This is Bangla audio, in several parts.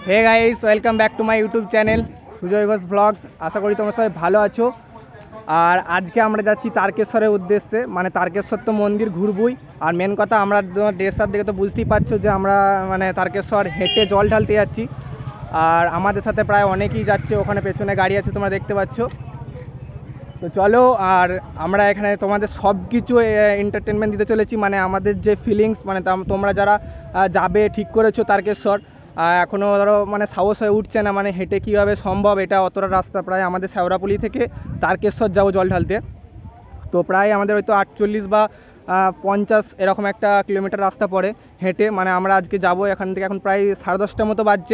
Hey guys, welcome back to my YouTube channel Sujoy Ghosh vlogs. আশা করি তোমরা সবাই ভালো আছো। আর আজকে আমরা যাচ্ছি তারকেশ্বরের উদ্দেশ্যে, মানে তারকেশ্বর তো মন্দির ঘুরবই। আর মেন কথা, আমরা ড্রেস আপ দেখে তো বুঝতেই পারছো যে আমরা মানে তারকেশ্বর হেঁটে জল ঢালতে যাচ্ছি। আর আমাদের সাথে প্রায় অনেকেই যাচ্ছে, ওখানে পেছনে গাড়ি আছে তোমরা দেখতে পাচ্ছ। তো চলো, আর আমরা এখানে তোমাদের সব কিছু এন্টারটেনমেন্ট দিতে চলেছি, মানে আমাদের যে ফিলিংস, মানে তোমরা যারা যাবে ঠিক করেছো তারকেশ্বর, এখনও ধরো মানে সাহস হয়ে উঠছে না, মানে হেঁটে কীভাবে সম্ভব, এটা অতটা রাস্তা প্রায় আমাদের শেওড়াপুলি থেকে তারকেশ্বর যাবো জল ঢালতে। তো প্রায় আমাদের হয়তো 48 বা 50 এরকম একটা কিলোমিটার রাস্তা পড়ে হেঁটে। মানে আমরা আজকে যাব এখান থেকে, এখন প্রায় 10:30 মতো বাজছে,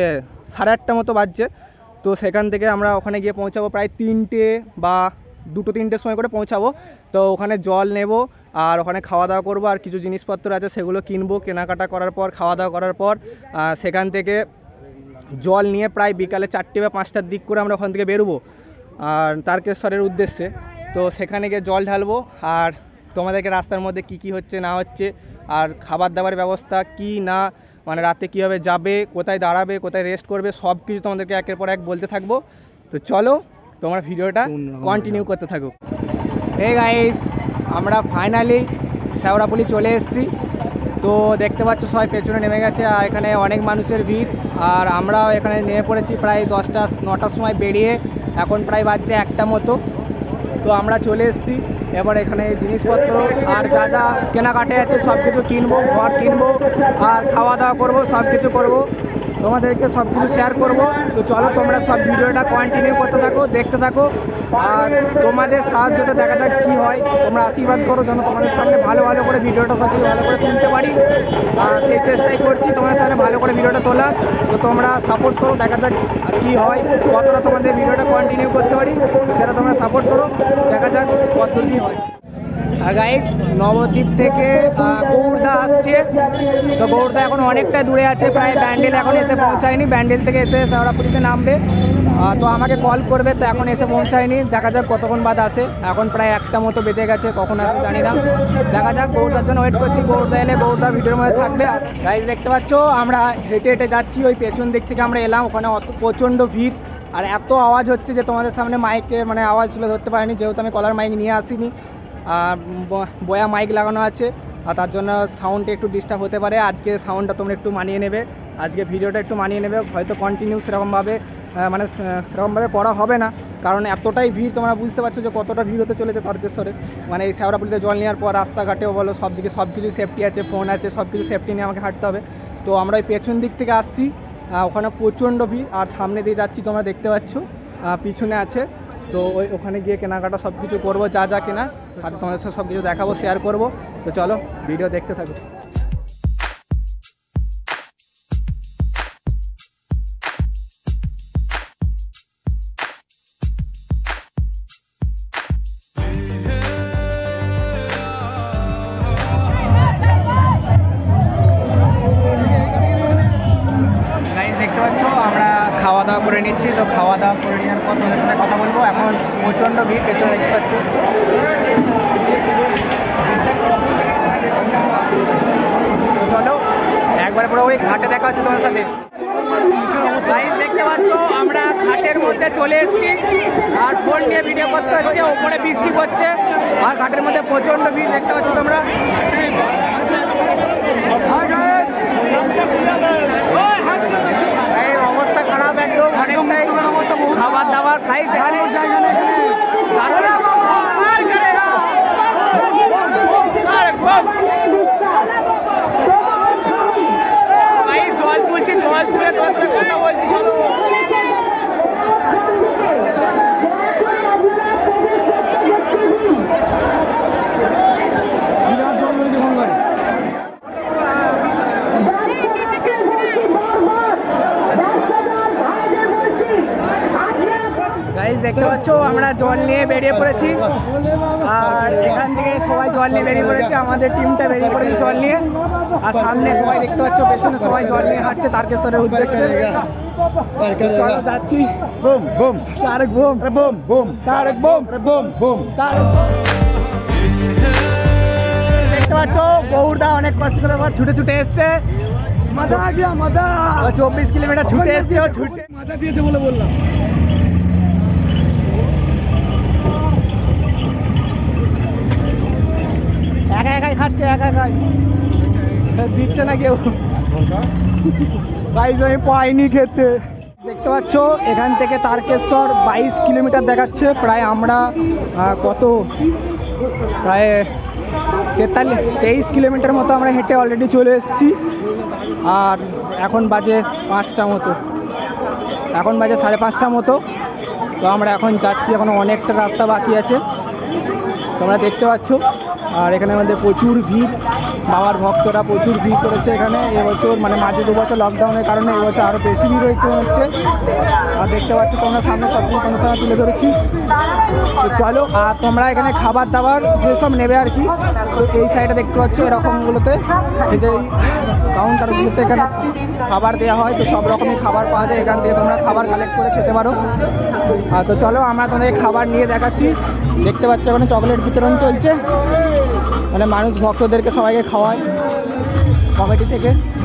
8:30 মতো বাজছে। তো সেখান থেকে আমরা ওখানে গিয়ে পৌঁছাবো প্রায় 3টে বা 2-3টের সময় করে পৌঁছাবো। তো ওখানে জল নেব আর ওখানে খাওয়া দাওয়া করবো, আর কিছু জিনিসপত্র আছে সেগুলো কিনবো। কেনাকাটা করার পর, খাওয়া দাওয়া করার পর সেখান থেকে জল নিয়ে প্রায় বিকালে 4টে বা 5টার দিক করে আমরা ওখান থেকে বেরোবো আর তারকেশ্বরের উদ্দেশ্যে। তো সেখানে গিয়ে জল ঢালবো, আর তোমাদেরকে রাস্তার মধ্যে কি হচ্ছে না হচ্ছে, আর খাবার দাবার ব্যবস্থা কি না, মানে রাতে কীভাবে যাবে, কোথায় দাঁড়াবে, কোথায় রেস্ট করবে, সব কিছু তোমাদেরকে একের পর এক বলতে থাকবো। তো চলো তোমরা ভিডিওটা কন্টিনিউ করতে থাকো। হে গাইস, আমরা ফাইনালি শেওড়াপুলি চলে এসেছি। তো দেখতে পাচ্ছ সবাই পেছনে নেমে গেছে, আর এখানে অনেক মানুষের ভিড়। আর আমরাও এখানে নেমে পড়েছি প্রায় 10টা-9টার সময় বেরিয়ে, এখন প্রায় বাজছে 1টা মতো। তো আমরা চলে এসেছি। এবার এখানে জিনিসপত্র আর যা যা কেনাকাটা আছে সব কিছু কিনবো, ঘর কিনবো আর খাওয়া দাওয়া করবো, সব কিছু করবো, তোমাদেরকে সব কিছু শেয়ার করবো। তো চলো তোমরা সব ভিডিওটা কন্টিনিউ করতে থাকো, দেখতে থাকো। আর তোমাদের সাহায্যতে দেখা যাক কী হয়, তোমরা আশীর্বাদ করো যেন তোমাদের সামনে ভালো করে ভিডিওটা সব কিছু ভালো করে তুলতে পারি। সেই চেষ্টাই করছি তোমাদের সামনে ভালো করে ভিডিওটা তোলা। তো তোমরা সাপোর্ট করো, দেখা যাক কী হয়, কতটা তোমাদের ভিডিওটা কন্টিনিউ করতে পারি সেটা তোমরা সাপোর্ট করো, দেখা যাক কত কী হয়। আর গাইস, নবদ্বীপ থেকে গৌড়দা আসছে। তো গৌড়দা এখন অনেকটা দূরে আছে, প্রায় ব্যান্ডেল এখন এসে পৌঁছায়নি। ব্যান্ডেল থেকে এসে শেওড়াপুলিতে নামবে, তো আমাকে কল করবে। তো এখন এসে পৌঁছায়নি, দেখা যাক কতক্ষণ বাদ আসে। এখন প্রায় 1টা মতো বেজে গেছে, কখন আসবে জানি না, দেখা যাক। গৌড়দার জন্য ওয়েট করছি, গৌড়দা এলে গৌড়দা ভিডিওর মধ্যে থাকবে। গাইস দেখতে পাচ্ছ আমরা হেঁটে হেঁটে যাচ্ছি, ওই পেছন দিক থেকে আমরা এলাম। ওখানে প্রচণ্ড ভিড় আর এত আওয়াজ হচ্ছে যে তোমাদের সামনে মাইকের মানে আওয়াজ তুলে ধরতে পারিনি, যেহেতু আমি কলার মাইক নিয়ে আসিনি। বয়া মাইক লাগানো আছে, আর তার জন্য সাউন্ডটা একটু ডিস্টার্ব হতে পারে। আজকে সাউন্ডটা তোমরা একটু মানিয়ে নেবে, আজকে ভিডিওটা একটু মানিয়ে নেবে। হয়তো কন্টিনিউ সেরকমভাবে করা হবে না, কারণ এতটাই ভিড়, তোমরা বুঝতে পারছো যে কতটা ভিড় হতে চলেছে তারকেশ্বরে। মানে এই শেওড়াপুলিতে জল নেওয়ার পর রাস্তাঘাটেও বলো, সব দিকে সব কিছু সেফটি আছে, ফোন আছে, সব কিছু সেফটি নিয়ে আমাকে হাঁটতে হবে। তো আমরা ওই পেছন দিক থেকে আসছি, ওখানে প্রচণ্ড ভিড়, আর সামনে দিয়ে যাচ্ছি তোমরা দেখতে পাচ্ছ, পিছনে আছে। তো ওখানে গিয়ে কেনাকাটা সব কিছু করবো, যা যা কেনা, আর তোমাদের সাথে সব কিছু দেখাবো, শেয়ার করবো। তো চলো ভিডিও দেখতে থাকো। দেখতে পাচ্ছ আমরা খাওয়া দাওয়া করে নিচ্ছি। তো খাওয়া দাওয়া করে নেওয়ার পর তোমাদের সাথে কথা বলবো। এখন প্রচণ্ড ভিড়, পেছনে দেখতে পাচ্ছ। তো চলো একবার পুরোপুরি ঘাটে দেখা হচ্ছে তোমাদের সাথে। গাইস দেখতে পাচ্ছ আমরা ঘাটের মধ্যে চলে এসেছি, আর ফোন নিয়ে ভিডিও করতে হচ্ছে, ওপরে বৃষ্টি করছে আর ঘাটের মধ্যে প্রচণ্ড ভিড় দেখতে পাচ্ছ তোমরা। অবস্থা খারাপ একদম, অনেকটাই খাবার দাবার খাই সেখানে জল তুলছি, জল তুলে তোমার সাথে কথা বলছি। দেখতে পাচ্ছ আমরা জল নিয়ে বেরিয়ে পড়েছি, আর এখান থেকে সবাই জল নিয়ে বেরিয়ে পড়েছে, আমাদের টিমটা বেরিয়ে পড়েছে জল নিয়ে। আর সামনে সবাই দেখতে পাচ্ছ, পেছনে সবাই জল নিয়ে হাঁটছে তারকেশ্বরের উদ্দেশ্যে। যাচ্ছি, বুম বুম তারেক বুম বুম বুম তারেক বুম বুম বুম তারেক। দেখতে পাচ্ছ গৌড়দা অনেক কষ্ট করে ছুটে ছুটে এসছে, मजा आ गया मजा। 24 किलोमीटर ছুটে এসেছে ও ছুটে मजा দিয়েছে বলে বললাম। একা একাই খাচ্ছে, একা একাই দিচ্ছে না কেউ। গাইস আমি পাইনি খেতে। দেখতে পাচ্ছ এখান থেকে তারকেশ্বর 22 কিলোমিটার দেখাচ্ছে। প্রায় আমরা কত প্রায় 23 কিলোমিটার মতো আমরা হেঁটে অলরেডি চলে এসেছি। আর এখন বাজে 5টা মতো, এখন বাজে 5:30 মতো। তো আমরা এখন যাচ্ছি, এখন অনেকটা রাস্তা বাকি আছে তোমরা দেখতে পাচ্ছ। আর এখানে আমাদের প্রচুর ভিড়, বাবার ভক্তরা প্রচুর ভিড় করেছে এখানে এবছর, মানে মাঝে 2 বছর লকডাউনের কারণে এবছর আরও বেশি ভিড় হয়েছে হচ্ছে। আর দেখতে পাচ্ছ তোমরা সামনে সব কিছু তোমাদের সামনে তুলে ধরেছি। তো চলো, আর তোমরা এখানে খাবার দাবার যেসব নেবে আর কি, তো এই সাইডে দেখতে পাচ্ছ এরকমগুলোতে, এই যে কাউন্টারগুলোতে এখানে খাবার দেওয়া হয়। তো সব রকমই খাবার পাওয়া যায়, এখান থেকে তোমরা খাবার কালেক্ট করে খেতে পারো। তো চলো আমরা তোমাদের খাবার নিয়ে দেখাচ্ছি। দেখতে পাচ্ছ ওখানে চকলেট বিতরণ চলছে, মানে মানুষ ভক্তদেরকে সবাইকে খাওয়ায় কমিটি থেকে।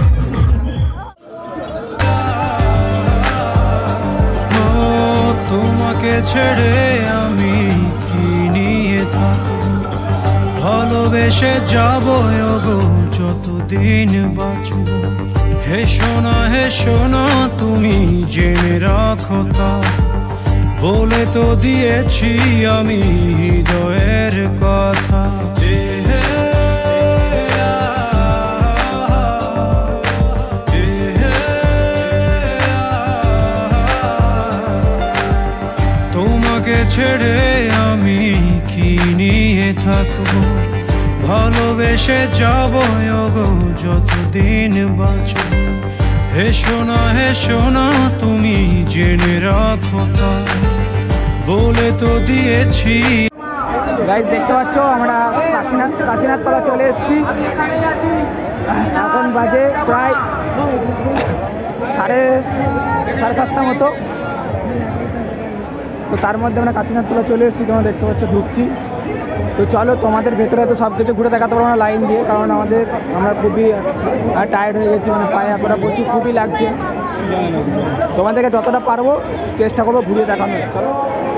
তোমাকে ছেড়ে আমি কি নিয়ে থাকবো, ভালোবেসে যাবো গো যতদিন বাঁচব। হে সোনা তুমি জেনে রাখো তা, বলে তো দিয়েছি আমি হৃদয়ের কথা। তোমাকে ছেড়ে আমি কি নিয়ে থাকবো, ভালোবেসে যাবো গো যতদিন বাঁচব। হে সোনা তুমি জেনে রাখো তা, বলে তো দিয়েছি। গাইস দেখতে পাচ্ছ আমরা কাশীনাথ তলা চলে এসেছি। এখন বাজে প্রায় 7:30 মতো। তো তার মধ্যে আমরা কাশীনাথ তলা চলে এসেছি, তোমরা দেখতে পাচ্ছ ঢুকছি। তো চলো তোমাদের ভেতরে তো সব কিছু ঘুরে দেখাতে পারবো না লাইন দিয়ে, কারণ আমরা খুবই টায়ার্ড হয়ে গেছি, মানে পায়ে এতটা প্রচুর খুবই লাগছে। তোমাদেরকে যতটা পারবো চেষ্টা করবো ঘুরিয়ে দেখানোর। চলো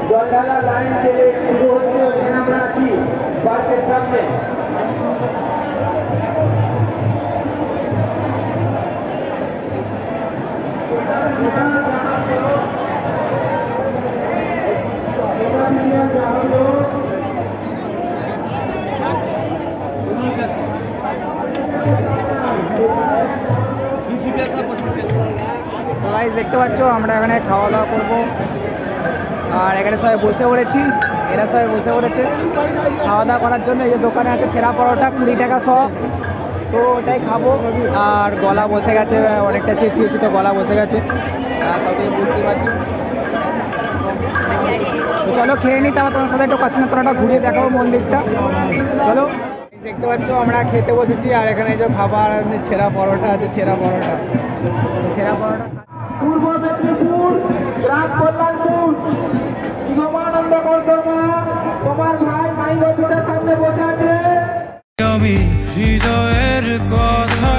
গাইস দেখতে পাচ্ছ আমরা এখানে খাওয়া দাওয়া করবো, আর এখানে সবাই বসে পড়েছি, এরা সবাই বসে পড়েছে খাওয়া দাওয়া করার জন্য। এই যে দোকানে আছে ছেঁড়া পরোটা 20 টাকা সব, তো ওটাই খাবো। আর গলা বসে গেছে, অনেকটা চেঁচিয়েছি তো গলা বসে গেছে, সব কিছু বুঝতে পারছি। তো চলো খেয়ে নিই, তারপর তোমার সাথে একটু কাশীনাথ তলাটা ঘুরিয়ে দেখাবো মন্দিরটা। চলো দেখতে পাচ্ছ আমরা খেতে বসেছি, আর এখানে যে খাবার আছে ছেঁড়া পরোটা আছে, ছেঁড়া পরোটা পূর্ব মেদিনীপুর গ্রাম কল্যাণপুর বিধবানন্দ কর্তমা তোমার ভাই মাই গতিটার সামনে বসে আছে। আমি হৃদয়ের কথা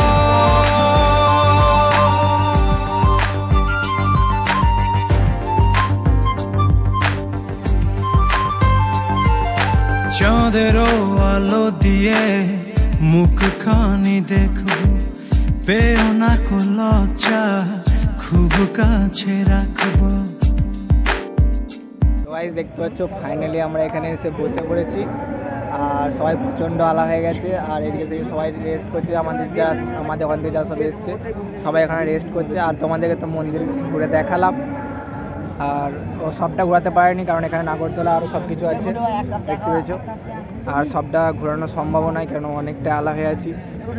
চাঁদেরও আলো দিয়ে মুখখানি দেখো, পেও না কো লজ্জা খুব কাছে রাখবো। গাইস দেখতে পাচ্ছ ফাইনালি আমরা এখানে এসে বসে পড়েছি, আর সবাই প্রচণ্ড আলা হয়ে গেছে। আর এদিকে থেকে সবাই রেস্ট করছে, আমাদের ওখান থেকে যা সব এসছে সবাই এখানে রেস্ট করছে। আর তোমাদেরকে তো মন্দির ঘুরে দেখালাম, আর সবটা ঘোরাতে পারিনি কারণ এখানে নাগরদোলা আরও সব কিছু আছে দেখতে পেয়েছো, আর সবটা ঘোরানো সম্ভব নয় কারণ অনেকটা আলা হয়ে আছি,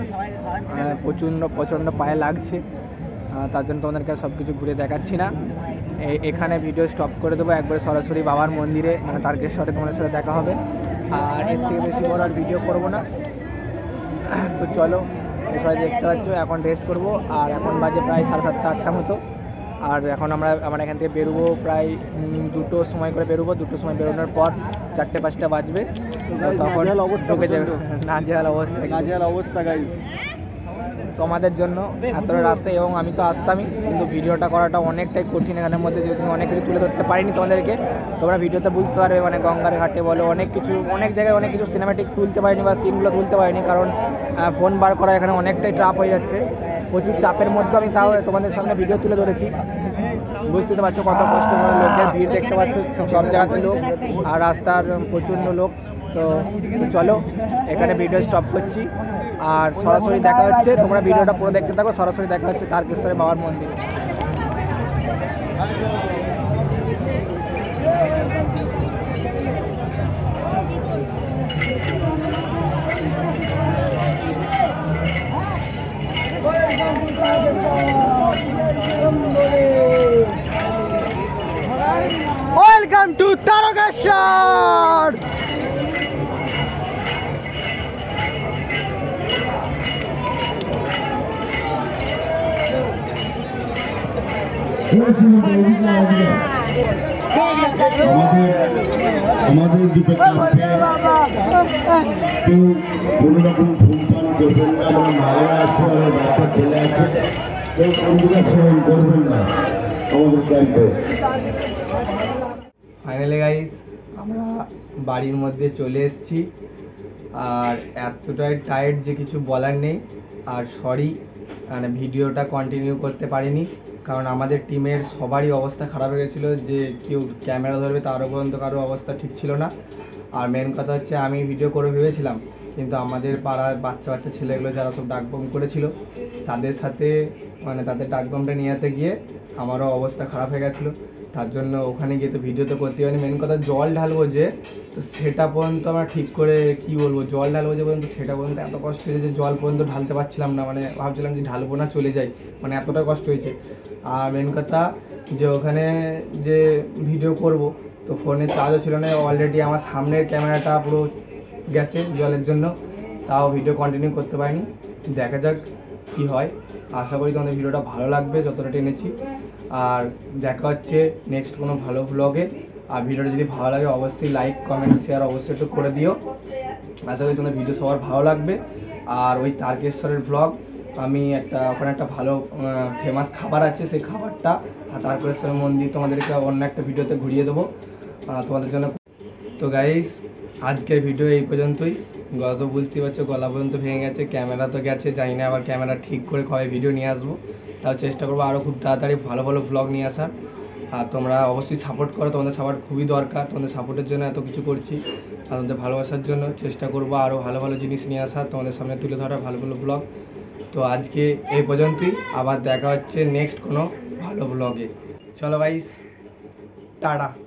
প্রচণ্ড পায়ে লাগছে। তার জন্য তোমাদেরকে সব কিছু ঘুরে দেখাচ্ছি না। এখানে ভিডিও স্টপ করে দেবো, একবারে সরাসরি বাবার মন্দিরে মানে তারকেশ্বরে তোমাদের সাথে দেখা হবে। আর এর থেকে বেশি বড় আর ভিডিও করবো না। তো চলো সবাই দেখতে পাচ্ছ এখন রেস্ট করবো, আর এখন বাজে প্রায় 7:30-8টা মতো। আর এখন আমরা এখান থেকে বেরোবো প্রায় 2টোর সময় করে বেরোবো। 2টোর সময় বেরোনোর পর 4টে-5টা বাজবে, তখন ঢুকে যাবে। নাজেহাল অবস্থা গাইস। তোমাদের জন্য এতটা রাস্তা, এবং আমি তো আসতামই, কিন্তু ভিডিওটা করাটা অনেকটাই কঠিন এখানের মধ্যে, যেহেতু অনেক কিছু তুলে ধরতে পারিনি তোমাদেরকে। তোমরা ভিডিওতে বুঝতে পারবে, মানে গঙ্গার ঘাটে বলো, অনেক কিছু, অনেক জায়গায় অনেক কিছু সিনেম্যাটিক তুলতে পারিনি বা সিনগুলো তুলতে পারিনি, কারণ ফোন বার করা এখানে অনেকটাই টাফ হয়ে যাচ্ছে। প্রচুর চাপের মধ্যে আমি তাও তোমাদের সামনে ভিডিও তুলে ধরেছি। বুঝতে পারছো কত কষ্ট করে, লোকের ভিড় দেখতে পাচ্ছ, সব জায়গাতে লোক, আর রাস্তার প্রচণ্ড লোক। তো চলো এখানে ভিডিও স্টপ করছি, আর সরাসরি দেখা হচ্ছে, তোমরা ভিডিওটা পুরো দেখতে থাকো, সরাসরি দেখা হচ্ছে তারকেশ্বরের বাবার মন্দির। Welcome to Tarakeswar. আমাদের দিকে কেউ কোনো রকম ধূমপান করবেন না, আমার মায়েরা আছে, আমার বাচ্চা ছেলে আছে, কেউ সঙ্গীরা সেবন করবেন না আমাদের ক্যাম্পে। ফাইনালি গাইস আমরা বাড়ির মধ্যে চলে এসেছি, আর এতটাই টায়ার্ড যে কিছু বলার নেই। আর সরি, মানে ভিডিওটা কন্টিনিউ করতে পারিনি, কারণ আমাদের টিমের সবারই অবস্থা খারাপ হয়ে গেছিলো, যে কেউ ক্যামেরা ধরবে তারও পর্যন্ত কারো অবস্থা ঠিক ছিল না। আর মেন কথা হচ্ছে, আমি ভিডিও করে ভেবেছিলাম, কিন্তু আমাদের পাড়ার বাচ্চা বাচ্চা ছেলেগুলো যারা সব ডাকবম করেছিল, তাদের সাথে মানে তাদের ডাকবমটা নিয়ে যেতে গিয়ে আমারও অবস্থা খারাপ হয়ে গেছিলো। তার জন্য ওখানে গিয়ে তো ভিডিও তো করতে পারিনি। মেন কথা জল ঢালবো যে, তো সেটা পর্যন্ত আমরা ঠিক করে কি বলবো, জল ঢালবো যে পর্যন্ত, সেটা পর্যন্ত এত কষ্ট হয়েছে যে জল পর্যন্ত ঢালতে পারছিলাম না, মানে ভাবছিলাম যে ঢালবো না, চলে যাই, মানে এতটা কষ্ট হয়েছে। আর মেন কথা যে ওখানে যে ভিডিও করব, তো ফোনে চার্জও ছিল না, অলরেডি আমার সামনের ক্যামেরাটা পুরো গেছে জলের জন্য, তাও ভিডিও কন্টিনিউ করতে পারিনি। দেখা যাক কি হয়, আশা করি তোমাদের ভিডিওটা ভালো লাগবে যতটা টেনেছি। আর দেখা হচ্ছে নেক্সট কোনো ভালো ব্লগে। আর ভিডিওটা যদি ভালো লাগে অবশ্যই লাইক কমেন্ট শেয়ার অবশ্যই একটু করে দিও। আশা করি তোমাদের ভিডিও সবার ভালো লাগবে। আর ওই তারকেশ্বরের ব্লগ, আমি ওখানে একটা ভালো ফেমাস খাবার আছে, সেই খাবারটা আর তারকেশ্বর মন্দির তোমাদেরকে অন্য একটা ভিডিওতে ঘুরিয়ে দেবো তোমাদের জন্য। তো গাইস আজকের ভিডিও এই পর্যন্তই। গলা তো বুঝতেই পারছো, গলা পর্যন্ত ভেঙে গেছে, ক্যামেরা তো গেছে, জানি না আবার ক্যামেরা ঠিক করে কবে ভিডিও নিয়ে আসবো, তাও চেষ্টা করবো আরও খুব তাড়াতাড়ি ভালো ভালো ব্লগ নিয়ে আসার। আর তোমরা অবশ্যই সাপোর্ট করো, তোমাদের সাপোর্ট খুবই দরকার, তোমাদের সাপোর্টের জন্য এত কিছু করছি, আর তোমাদের ভালোবাসার জন্য চেষ্টা করবো আরও ভালো ভালো জিনিস নিয়ে আসার, তোমাদের সামনে তুলে ধরা ভালো ভালো ব্লগ। তো আজকে এই পর্যন্তই, আবার দেখা হচ্ছে নেক্সট কোনো ভালো ব্লগে। চলো গাইস, টাটা।